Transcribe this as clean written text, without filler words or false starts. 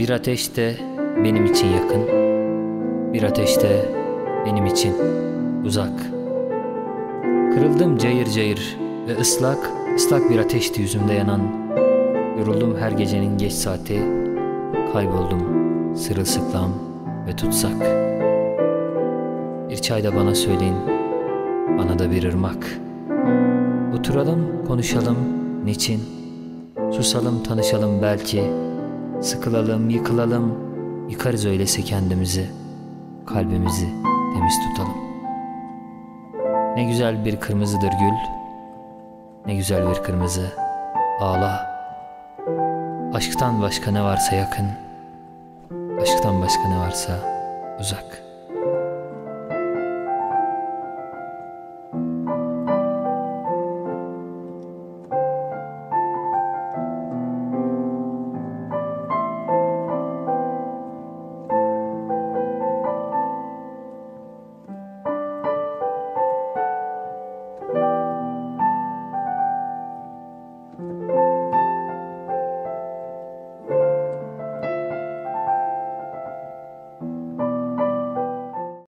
Bir ateş de benim için yakın, bir ateş de benim için uzak. Kırıldım cayır cayır ve ıslak, ıslak bir ateşti yüzümde yanan. Yoruldum her gecenin geç saati, kayboldum sırılsıklam ve tutsak. Bir çay da bana söyleyin, bana da bir ırmak. Oturalım, konuşalım, niçin? Susalım, tanışalım belki. Sıkılalım, yıkılalım, yıkarız öyleyse kendimizi. Kalbimizi temiz tutalım. Ne güzel bir kırmızıdır gül, ne güzel bir kırmızı. Ağla. Aşktan başka ne varsa yakın, aşktan başka ne varsa uzak.